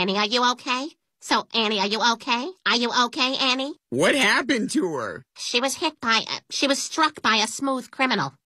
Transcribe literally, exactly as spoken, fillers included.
Annie, are you okay? So, Annie, are you okay? Are you okay, Annie? What happened to her? She was hit by, a, she was struck by a smooth criminal.